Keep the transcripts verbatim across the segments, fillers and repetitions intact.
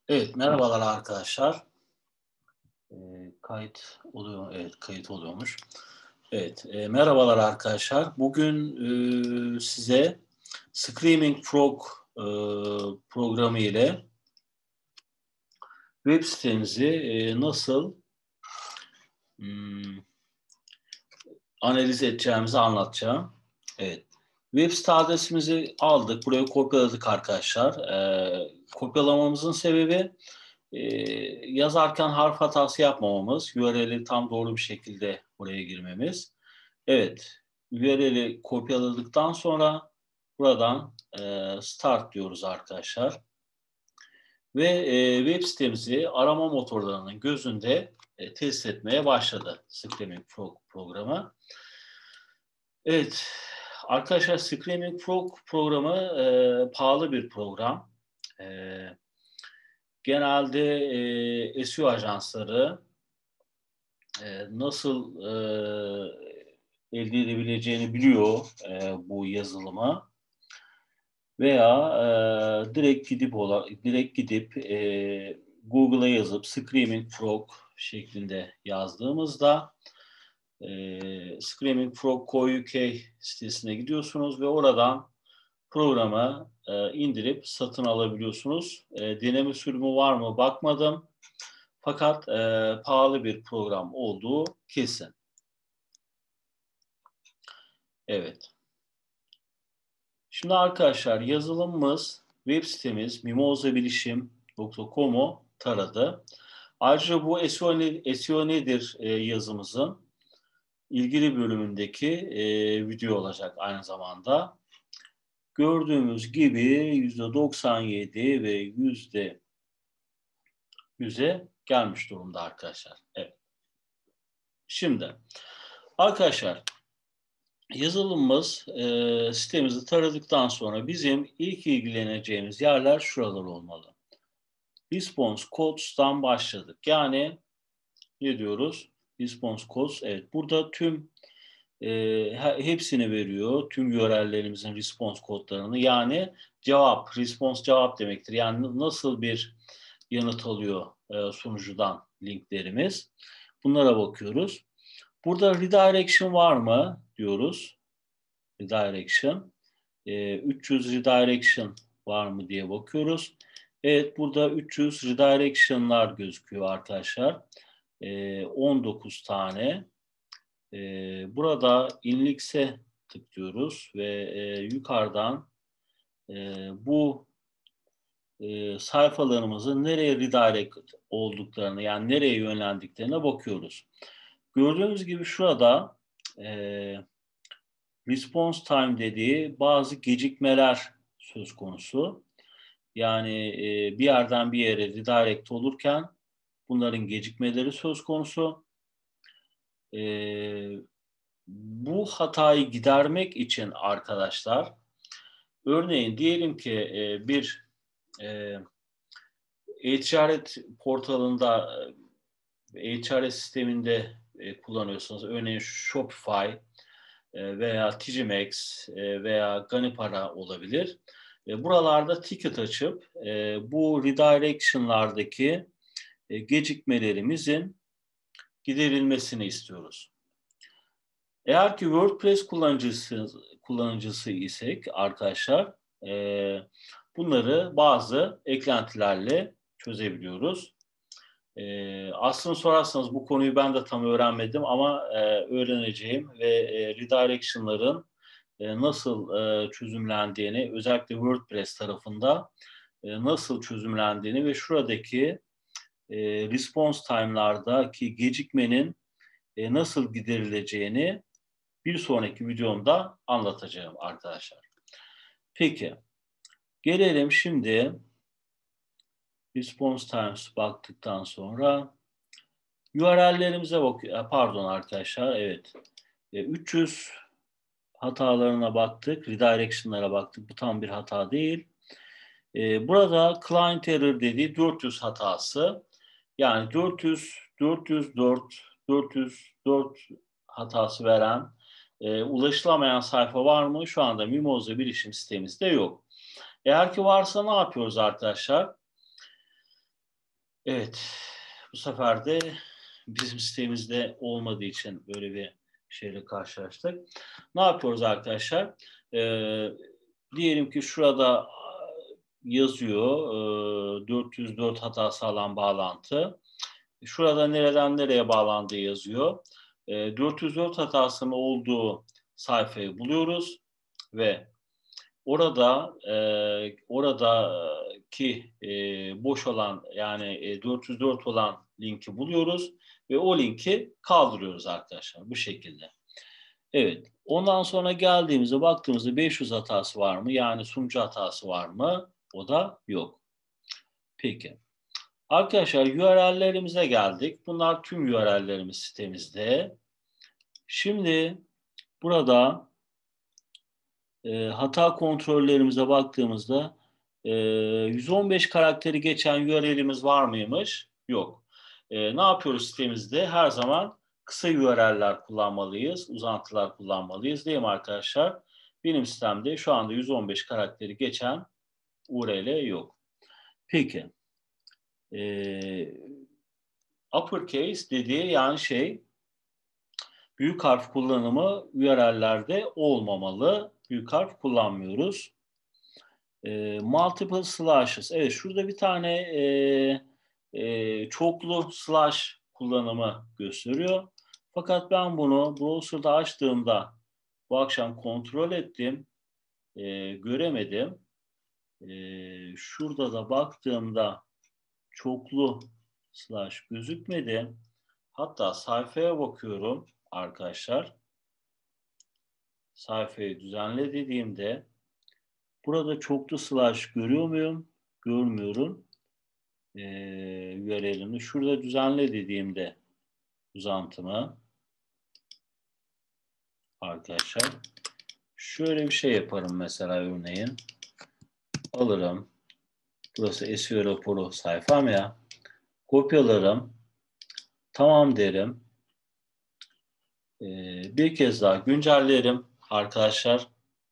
Evet, merhabalar arkadaşlar. Ee, kayıt oluyor, evet kayıt oluyormuş. Evet, e, merhabalar arkadaşlar. Bugün e, size Screaming Frog e, programı ile web sitemizi e, nasıl hmm, analiz edeceğimizi anlatacağım. Evet, web site adresimizi aldık, buraya kopyaladık arkadaşlar. E, kopyalamamızın sebebi Ee, yazarken harf hatası yapmamamız, U R L'i tam doğru bir şekilde buraya girmemiz. Evet, U R L'i kopyaladıktan sonra buradan e, start diyoruz arkadaşlar. Ve e, web sitemizi arama motorlarının gözünde e, test etmeye başladı Screaming Frog programı. Evet, arkadaşlar Screaming Frog programı e, pahalı bir program. E, Genelde e, S E O ajansları e, nasıl e, elde edebileceğini biliyor e, bu yazılıma veya e, direkt gidip ola, direkt gidip e, Google'a yazıp Screaming Frog şeklinde yazdığımızda e, Screaming Frog nokta co nokta U K sitesine gidiyorsunuz ve oradan programı e, indirip satın alabiliyorsunuz. E, deneme sürümü var mı bakmadım. Fakat e, pahalı bir program olduğu kesin. Evet. Şimdi arkadaşlar yazılımımız, web sitemiz mimozabilişim nokta com'u taradı. Ayrıca bu S E O, ne, S E O nedir e, yazımızın ilgili bölümündeki e, video olacak aynı zamanda. Gördüğümüz gibi yüzde doksan yedi ve yüzde yüze gelmiş durumda arkadaşlar. Evet. Şimdi arkadaşlar yazılımımız e, sitemizi taradıktan sonra bizim ilk ilgileneceğimiz yerler şuralar olmalı. Response codes'tan başladık. Yani ne diyoruz? Response codes. Evet, burada tüm e, hepsini veriyor. Tüm U R L'lerimizin response kodlarını. Yani cevap, response cevap demektir. Yani nasıl bir yanıt alıyor e, sunucudan linklerimiz. Bunlara bakıyoruz. Burada redirection var mı diyoruz. Redirection. E, üç yüz redirection var mı diye bakıyoruz. Evet, burada üç yüz redirection'lar gözüküyor arkadaşlar. E, on dokuz tane. E, burada inlex'e tıklıyoruz ve e, yukarıdan e, bu e, sayfalarımızın nereye redirect olduklarını, yani nereye yönlendiklerine bakıyoruz. Gördüğünüz gibi şurada e, response time dediği bazı gecikmeler söz konusu. Yani e, bir yerden bir yere redirect olurken bunların gecikmeleri söz konusu. E, Bu hatayı gidermek için arkadaşlar, örneğin diyelim ki e, bir e, e-ticaret portalında, e-ticaret sisteminde e, kullanıyorsunuz. Örneğin Shopify e, veya T G Maxx e, veya Ganipara olabilir. E, buralarda ticket açıp e, bu redirection'lardaki e, gecikmelerimizin giderilmesini istiyoruz. Eğer ki WordPress kullanıcısı kullanıcısı isek arkadaşlar, e, bunları bazı eklentilerle çözebiliyoruz. E, aslında sorarsanız bu konuyu ben de tam öğrenmedim ama e, öğreneceğim ve e, redirection'ların e, nasıl e, çözümlendiğini, özellikle WordPress tarafında e, nasıl çözümlendiğini ve şuradaki e, response time'lardaki gecikmenin e, nasıl giderileceğini bir sonraki videomda anlatacağım arkadaşlar. Peki, gelelim şimdi response times baktıktan sonra U R L'lerimize bakıyor. Pardon arkadaşlar, evet. üç yüz hatalarına baktık, redirection'lara baktık. Bu tam bir hata değil. Burada client error dediği dört yüz hatası. Yani dört yüz, dört yüz dört, dört yüz dört hatası veren e, ulaşılamayan sayfa var mı? Şu anda Mimoza bilişim sitemizde yok. Eğer ki varsa ne yapıyoruz arkadaşlar? Evet. Bu sefer de bizim sitemizde olmadığı için böyle bir şeyle karşılaştık. Ne yapıyoruz arkadaşlar? Ee, diyelim ki şurada yazıyor e, dört yüz dört hata sağlam bağlantı. Şurada nereden nereye bağlandığı yazıyor. E, dört yüz dört hatasının olduğu sayfayı buluyoruz ve orada e, oradaki e, boş olan yani e, dört yüz dört olan linki buluyoruz ve o linki kaldırıyoruz arkadaşlar bu şekilde. Evet. Ondan sonra geldiğimizde baktığımızda beş yüz hatası var mı? Yani sunucu hatası var mı? O da yok. Peki. Arkadaşlar U R L'lerimize geldik. Bunlar tüm U R L'lerimiz sitemizde. Şimdi burada e, hata kontrollerimize baktığımızda e, yüz on beş karakteri geçen U R L'imiz var mıymış? Yok. E, ne yapıyoruz sitemizde? Her zaman kısa U R L'ler kullanmalıyız, uzantılar kullanmalıyız değil mi arkadaşlar? Benim sitemde şu anda yüz on beş karakteri geçen U R L yok. Peki. E, uppercase dediği yani şey büyük harf kullanımı U R L'lerde olmamalı. Büyük harf kullanmıyoruz. E, multiple slashes. Evet şurada bir tane e, e, çoklu slash kullanımı gösteriyor. Fakat ben bunu browser'da açtığımda bu akşam kontrol ettim. E, göremedim. E, şurada da baktığımda çoklu slash gözükmedi. Hatta sayfaya bakıyorum arkadaşlar. Sayfayı düzenle dediğimde burada çoklu slash görüyor muyum? Görmüyorum. Ee, U R L'ini şurada düzenle dediğimde uzantımı arkadaşlar şöyle bir şey yaparım mesela örneğin alırım. Burası S E O raporu sayfam ya. Kopyalarım. Tamam derim. Ee, bir kez daha güncellerim arkadaşlar.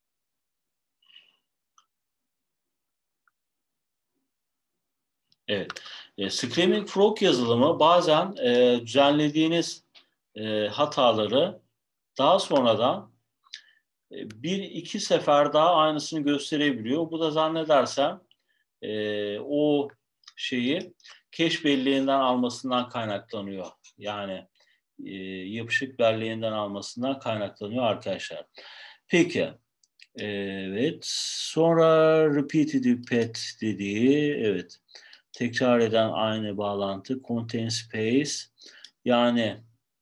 Evet. E, Screaming Frog yazılımı bazen e, düzenlediğiniz e, hataları daha sonradan e, bir iki sefer daha aynısını gösterebiliyor. Bu da zannedersem e, o şeyi cache belleğinden almasından kaynaklanıyor. Yani e, yapışık belleğinden almasından kaynaklanıyor arkadaşlar. Peki. Evet. Sonra repeated path dediği evet. Tekrar eden aynı bağlantı. Contain space. Yani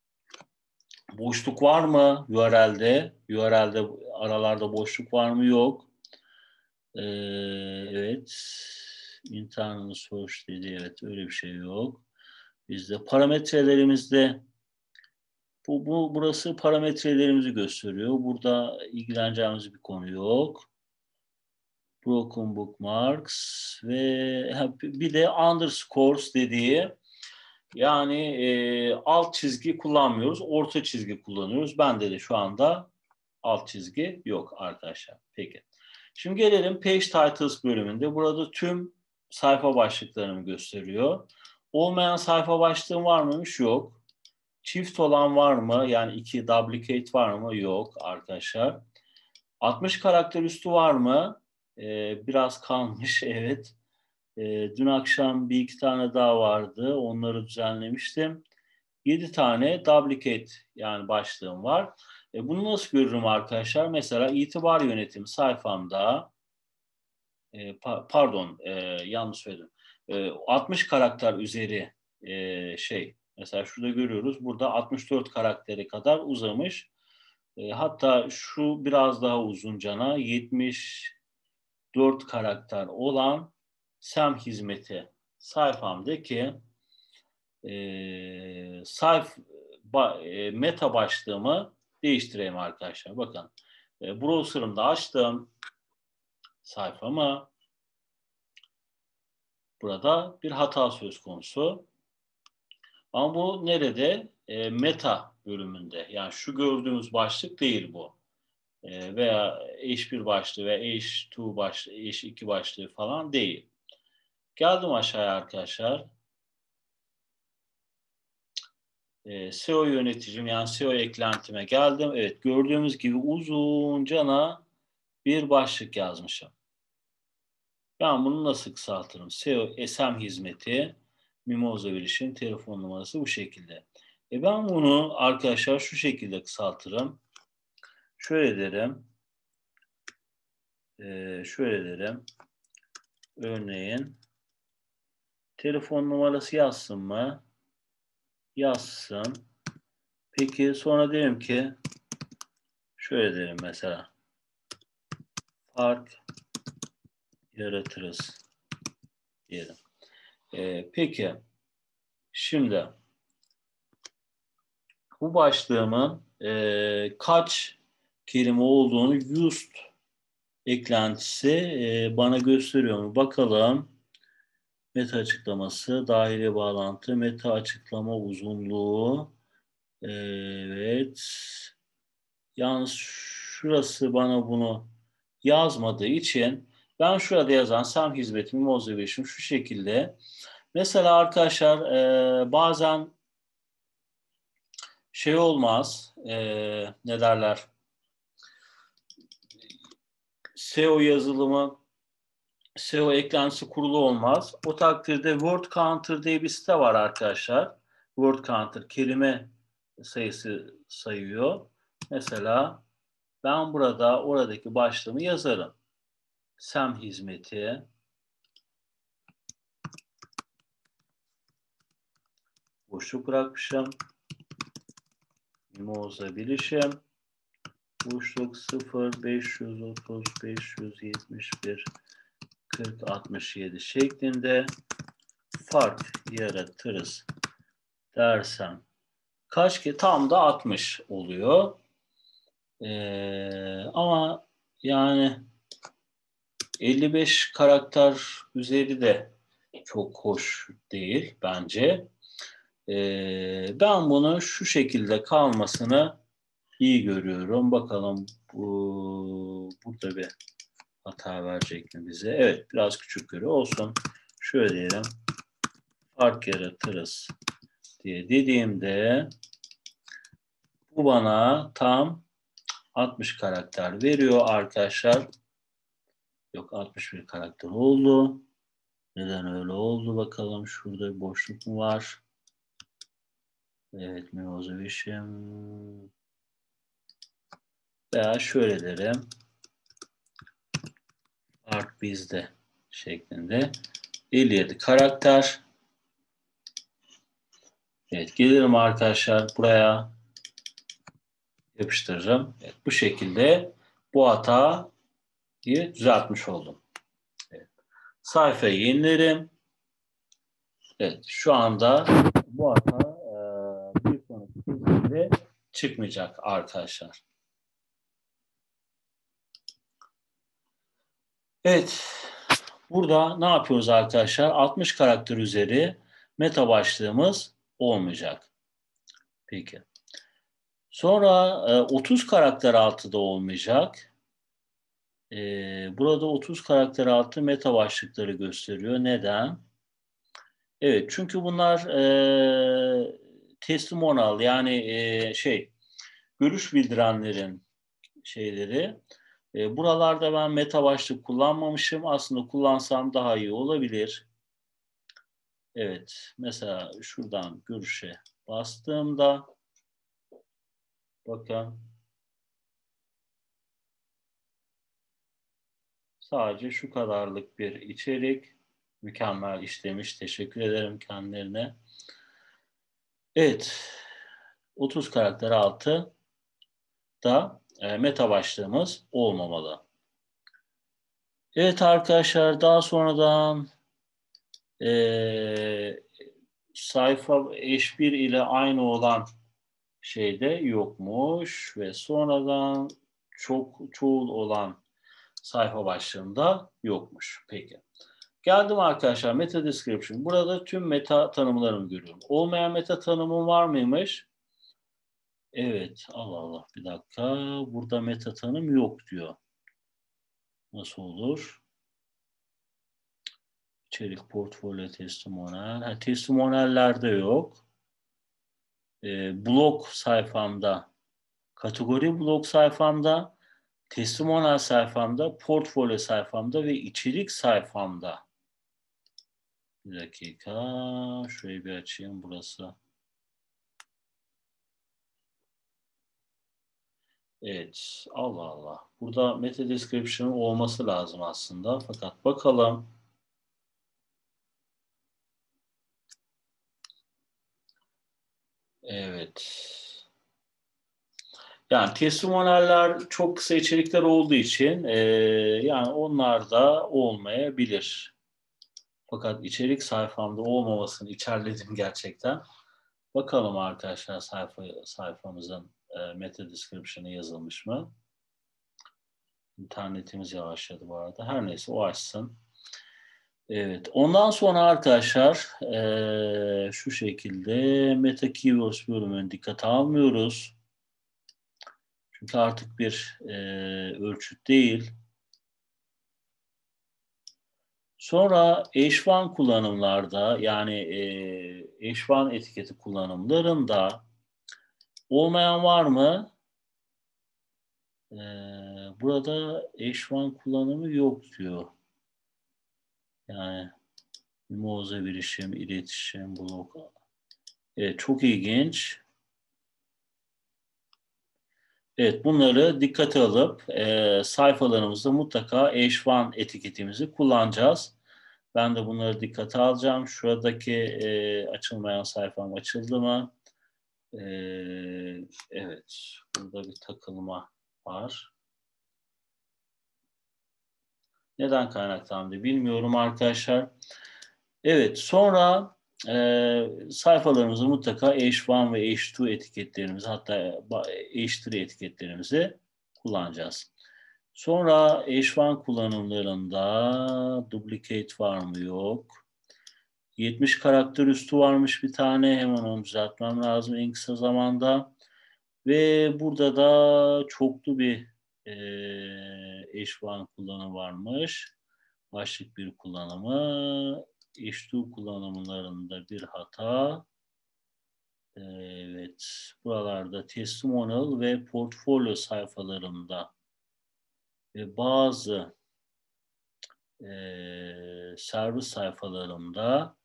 boşluk var mı U R L'de? U R L'de aralarda boşluk var mı? Yok. Ee, evet. Internal source dedi. Evet öyle bir şey yok. Bizde parametrelerimizde bu, bu burası parametrelerimizi gösteriyor. Burada ilgileneceğimiz bir konu yok. Broken bookmarks ve bir de underscores dediği yani e, alt çizgi kullanmıyoruz. Orta çizgi kullanıyoruz. Bende de şu anda alt çizgi yok arkadaşlar. Peki. Şimdi gelelim Page Titles bölümünde. Burada tüm sayfa başlıklarını gösteriyor. Olmayan sayfa başlığım var mıymış? Yok. Çift olan var mı? Yani iki duplicate var mı? Yok arkadaşlar. altmış karakter üstü var mı? Ee, biraz kalmış. Evet. Ee, dün akşam bir iki tane daha vardı. Onları düzenlemiştim. yedi tane duplicate yani başlığım var. E, bunu nasıl görürüm arkadaşlar? Mesela itibar yönetimi sayfamda e, pa pardon e, yanlış söyledim. E, altmış karakter üzeri e, şey mesela şurada görüyoruz. Burada altmış dört karakteri kadar uzamış. E, hatta şu biraz daha uzuncana yetmiş dört karakter olan S E M hizmeti sayfamdaki e, sayf ba, e, meta başlığımı değiştireyim arkadaşlar. Bakın e, browser'ımda açtım sayfamı. Burada bir hata söz konusu. Ama bu nerede? E, meta bölümünde. Yani şu gördüğümüz başlık değil bu. E, veya H bir başlığı ve H iki başlığı, H iki başlığı falan değil. Geldim aşağıya arkadaşlar. e, S E O yöneticim yani S E O eklentime geldim. Evet, gördüğümüz gibi uzuncana bir başlık yazmışım. Ben bunu nasıl kısaltırım? S E O S M hizmeti, Mimoza Bilişim, telefon numarası bu şekilde. E ben bunu arkadaşlar şu şekilde kısaltırım. Şöyle derim. E, şöyle derim. Örneğin telefon numarası yazsın mı? Yazsın. Peki sonra derim ki şöyle derim mesela. Fark yaratırız diyelim. E, peki şimdi bu başlığımın e, kaç kelime olduğunu used eklentisi e, bana gösteriyor mu? Bakalım. Meta açıklaması, dahili bağlantı, meta açıklama uzunluğu. Evet. Yalnız şurası bana bunu yazmadığı için ben şurada yazan S E M hizmeti Mimoza Bilişim şu şekilde. Mesela arkadaşlar e, bazen şey olmaz, e, ne derler, S E O yazılımı, S E O eklentisi kurulu olmaz. O takdirde Word Counter diye bir site var arkadaşlar. Word Counter kelime sayısı sayıyor. Mesela ben burada oradaki başlığımı yazarım. S E M hizmeti, boşluk bırakmışım. Mimoza Bilişim, boşluk sıfır beş otuz beş yetmiş bir kırk altmış yedi şeklinde fark yaratırız dersem kaç ki tam da altmış oluyor. Ee, ama yani elli beş karakter üzeri de çok hoş değil bence. Ee, ben bunu şu şekilde kalmasını iyi görüyorum. Bakalım bu burada bir hata verecek mi bize? Evet, biraz küçük görüyor. Olsun. Şöyle diyelim. Fark yaratırız diye dediğimde bu bana tam altmış karakter veriyor arkadaşlar. Yok, altmış bir karakter oldu. Neden öyle oldu bakalım. Şurada bir boşluk mu var? Evet, Mimoza Bilişim. Veya şöyle derim. Art bizde şeklinde. elli yedi karakter. Evet, gelirim arkadaşlar buraya. Yapıştırırım. Evet, bu şekilde bu hatayı düzeltmiş oldum. Evet. Sayfayı yenilerim. Evet, şu anda bu hata e, bir sonraki kesimde çıkmayacak arkadaşlar. Evet, burada ne yapıyoruz arkadaşlar? altmış karakter üzeri meta başlığımız olmayacak. Peki. Sonra e, otuz karakter altı da olmayacak. E, burada otuz karakter altı meta başlıkları gösteriyor. Neden? Evet, çünkü bunlar e, testimonial yani e, şey görüş bildirenlerin şeyleri. E, buralarda ben meta başlık kullanmamışım. Aslında kullansam daha iyi olabilir. Evet, mesela şuradan görüşe bastığımda bakın sadece şu kadarlık bir içerik mükemmel işlemiş. Teşekkür ederim kendilerine. Evet, otuz karakter altı da e, meta başlığımız olmamalı. Evet arkadaşlar, daha sonradan e, sayfa H bir ile aynı olan şeyde yokmuş ve sonradan çok çoğul olan sayfa başlığında yokmuş. Peki. Geldim arkadaşlar meta description. Burada tüm meta tanımlarını görüyorum. Olmayan meta tanımım var mıymış? Evet. Allah Allah, bir dakika. Burada meta tanım yok diyor. Nasıl olur? İçerik portfolyo testimonial. Ha, testimoniallerde yok. e, blog sayfamda, kategori blog sayfamda, testimonial sayfamda, portfolyo sayfamda ve içerik sayfamda. Bir dakika. Şurayı bir açayım. Burası. Evet. Allah Allah. Burada meta description olması lazım aslında. Fakat bakalım. Evet. Yani testimonialler çok kısa içerikler olduğu için e, yani onlar da olmayabilir. Fakat içerik sayfamda olmamasını içerledim gerçekten. Bakalım arkadaşlar sayfa sayfamızın e, meta description'ı yazılmış mı? İnternetimiz yavaşladı bu arada. Her neyse o açsın. Evet. Ondan sonra arkadaşlar e, şu şekilde meta keywords bölümünü dikkate almıyoruz. Çünkü artık bir e, ölçüt değil. Sonra H bir kullanımlarda yani e, H bir etiketi kullanımlarında olmayan var mı? E, burada H bir kullanımı yok diyor. Yani mimoza bilişim, iletişim, blog. Evet, çok ilginç. Evet, bunları dikkate alıp e, sayfalarımızda mutlaka H bir etiketimizi kullanacağız. Ben de bunları dikkate alacağım. Şuradaki e, açılmayan sayfam açıldı mı? E, evet, burada bir takılma var. Neden kaynaklandı bilmiyorum arkadaşlar. Evet, sonra e, sayfalarımızı mutlaka H bir ve H iki etiketlerimizi, hatta H üç etiketlerimizi kullanacağız. Sonra H bir kullanımlarında duplicate var mı? Yok. yetmiş karakter üstü varmış bir tane. Hemen onu düzeltmem lazım en kısa zamanda. Ve burada da çoklu bir e, H bir kullanımı varmış. Başlık bir kullanımı. H iki kullanımlarında bir hata. Evet. Buralarda testimonial ve portfolyo sayfalarında ve bazı e, servis sayfalarında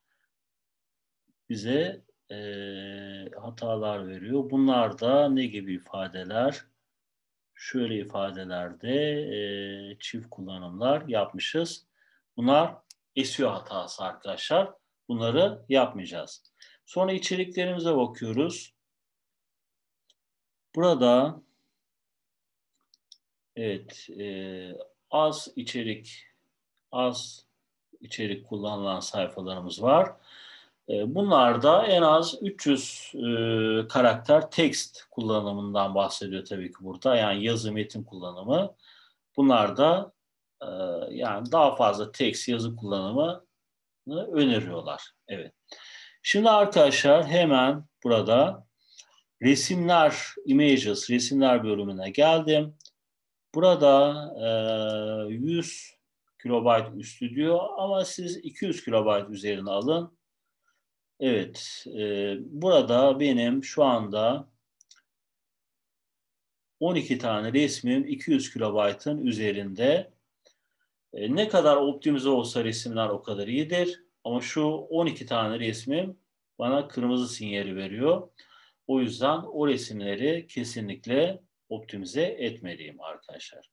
bize e, hatalar veriyor. Bunlar da ne gibi ifadeler? Şöyle ifadelerde e, çift kullanımlar yapmışız. Bunlar S E O hatası arkadaşlar. Bunları yapmayacağız. Sonra içeriklerimize bakıyoruz. Burada evet e, az içerik az içerik kullanılan sayfalarımız var. Bunlarda en az üç yüz e, karakter text kullanımından bahsediyor tabii ki burada. Yani yazı metin kullanımı. Bunlar da e, yani daha fazla text yazı kullanımını öneriyorlar. Evet. Şimdi arkadaşlar hemen burada resimler, images, resimler bölümüne geldim. Burada e, yüz kilobayt üstü diyor ama siz iki yüz kilobayt üzerine alın. Evet, e, burada benim şu anda on iki tane resmim iki yüz kilobaytın üzerinde. E, ne kadar optimize olsa resimler o kadar iyidir. Ama şu on iki tane resmim bana kırmızı sinyali veriyor. O yüzden o resimleri kesinlikle optimize etmeliyim arkadaşlar.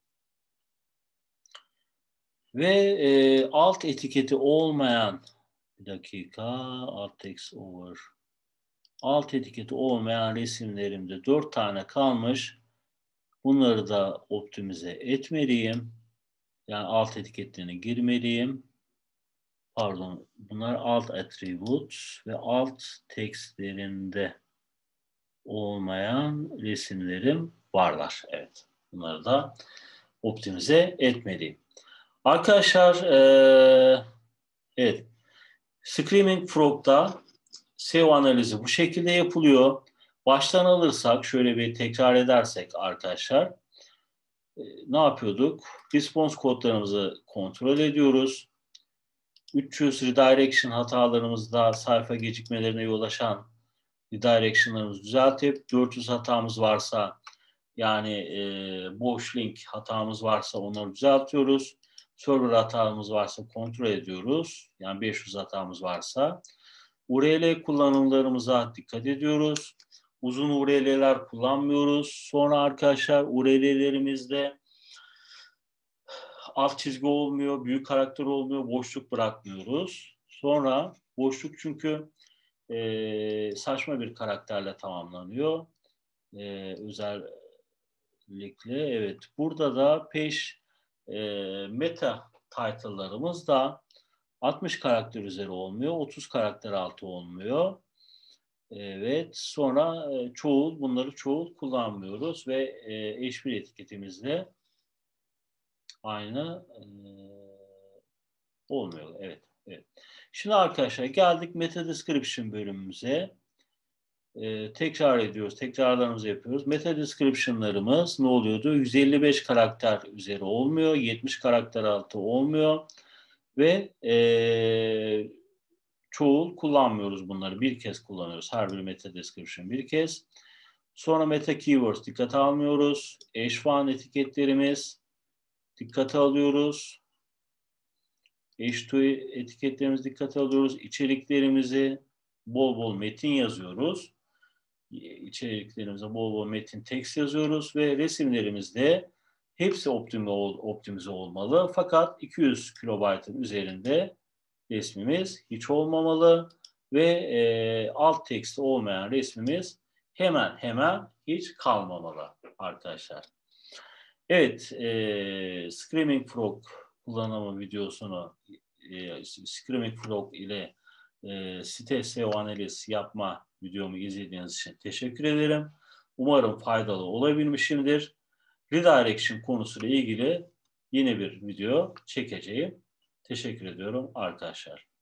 Ve e, alt etiketi olmayan bir dakika alt text over alt etiketi olmayan resimlerimde dört tane kalmış. Bunları da optimize etmeliyim. Yani alt etiketlerine girmeliyim. Pardon, bunlar alt attributes ve alt textlerinde olmayan resimlerim varlar. Evet, bunları da optimize etmeliyim. Arkadaşlar, ee, evet, Screaming Frog'da S E O analizi bu şekilde yapılıyor. Baştan alırsak, şöyle bir tekrar edersek arkadaşlar, e, ne yapıyorduk? Response kodlarımızı kontrol ediyoruz. üç yüz redirection hatalarımızda sayfa gecikmelerine yol açan redirection'larımızı düzeltip dört yüz hatamız varsa, yani e, boş link hatamız varsa onları düzeltiyoruz. Server hatamız varsa kontrol ediyoruz. Yani beş yüz hatamız varsa. U R L kullanımlarımıza dikkat ediyoruz. Uzun U R L'ler kullanmıyoruz. Sonra arkadaşlar U R L'lerimizde alt çizgi olmuyor, büyük karakter olmuyor, boşluk bırakmıyoruz. Sonra boşluk çünkü e, saçma bir karakterle tamamlanıyor. E, özellikle evet. Burada da peş e, meta title'larımız da altmış karakter üzeri olmuyor, otuz karakter altı olmuyor. Evet, sonra e, çoğul, bunları çoğul kullanmıyoruz ve e, H bir etiketimizde aynı e, olmuyor. Evet, evet. Şimdi arkadaşlar geldik meta description bölümümüze. Ee, tekrar ediyoruz, tekrarlarımızı yapıyoruz. Meta description'larımız ne oluyordu? yüz elli beş karakter üzeri olmuyor, yetmiş karakter altı olmuyor ve e, çoğul kullanmıyoruz bunları. Bir kez kullanıyoruz. Her bir meta description bir kez. Sonra meta keywords dikkate almıyoruz. H bir etiketlerimiz dikkate alıyoruz. H iki etiketlerimizi dikkate alıyoruz. İçeriklerimizi bol bol metin yazıyoruz. İçeriklerimize bol bol metin text yazıyoruz ve resimlerimizde hepsi optimize, optimize olmalı. Fakat iki yüz kilobaytın üzerinde resmimiz hiç olmamalı ve e, alt teksti olmayan resmimiz hemen hemen hiç kalmamalı arkadaşlar. Evet, e, Screaming Frog kullanımı videosunu e, Screaming Frog ile e, site S E O analiz yapma videomu izlediğiniz için teşekkür ederim. Umarım faydalı olabilmişimdir. Redirection konusuyla ilgili yeni bir video çekeceğim. Teşekkür ediyorum arkadaşlar.